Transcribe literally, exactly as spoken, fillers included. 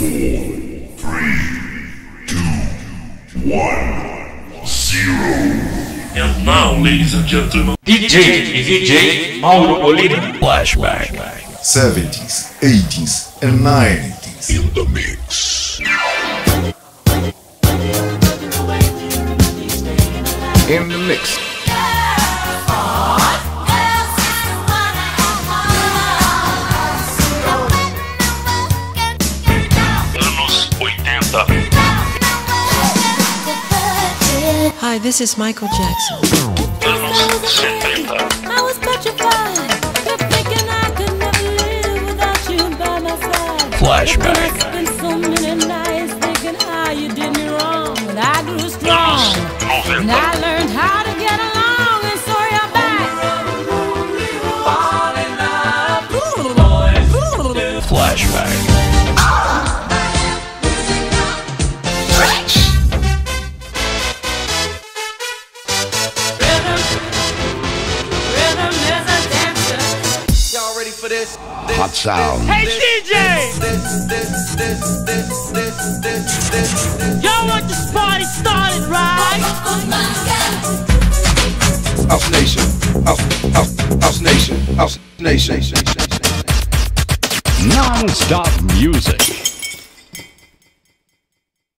And now, ladies and gentlemen, D J D J Mauro Molina Flashback. seventies, eighties, and nineties in the mix. In the mix. Anos oitenta. Hi, this is Michael Jackson. Anos setenta. I was petrified, kept thinking I could never live without you by my side. Flashback. I spent so many nights thinking how you did me wrong, and I grew strong, and I learned how to get along, and so you're back. Flashback. For this, this, Hot sound. Hey D J! Y'all want this party started, right? House Nation. House, house, house Nation. House Nation. Non-stop music.